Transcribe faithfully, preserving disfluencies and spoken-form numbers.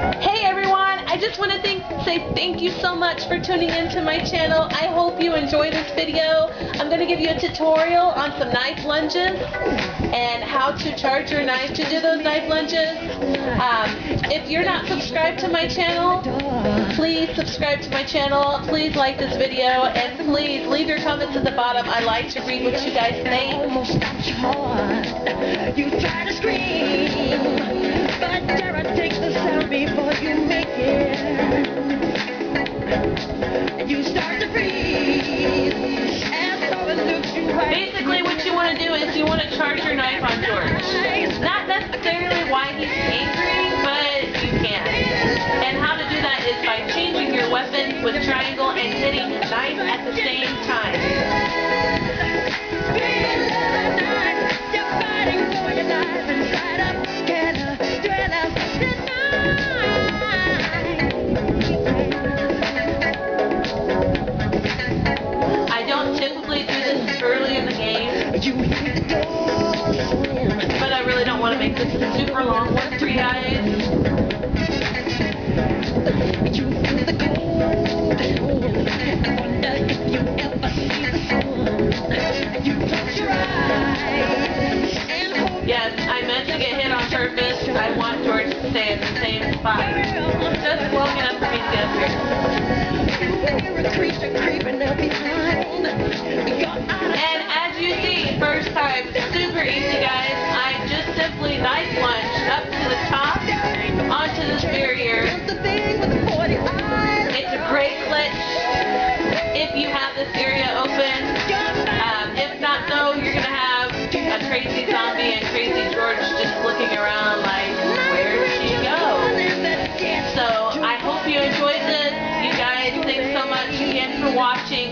Hey everyone, I just want to thank, say thank you so much for tuning into my channel. I hope you enjoy this video. I'm going to give you a tutorial on some knife lunges and how to charge your knife to do those knife lunges. Um, if you're not subscribed to my channel, please subscribe to my channel. Please like this video and please leave your comments at the bottom. I like to read what you guys think. You try to scream, but terror takes the sound before you make it. You start to breathe, and so it looks you right. Basically what you want to do is you want to charge your knife on George. Not necessarily why he's angry, but you can. And how to do that is by changing your weapons with triangle and hitting the knife at the same time. Early in the game, but I really don't want to make this a super long one for you guys. Yes, I meant to get hit on purpose. I want George to stay in the same spot. Just long enough for me to get up here. And as you see, first time, super easy guys. I just simply knife lunged up to the top onto this barrier. It's a great glitch if you have this area open. Um, if not though, you're going to have a crazy zombie and crazy George just looking around like, where did she go? So I hope you enjoyed this. You guys, thanks so much again for watching.